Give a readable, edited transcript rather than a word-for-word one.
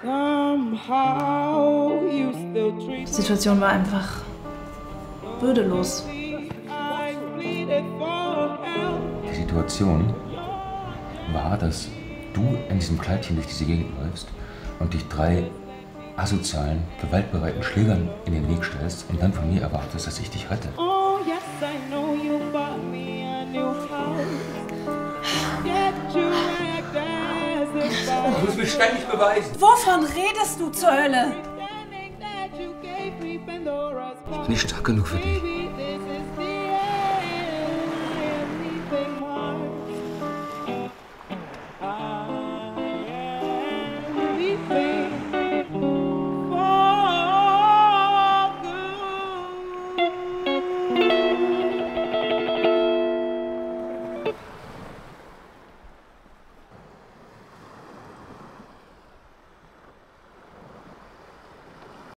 Die Situation war einfach würdelos. Die Situation war, dass du in diesem Kleidchen durch diese Gegend läufst und dich 3 asozialen, gewaltbereiten Schlägern in den Weg stellst und dann von mir erwartest, dass ich dich rette. Du musst mich ständig beweisen. Wovon redest du zur Hölle? Ich bin nicht stark genug für dich.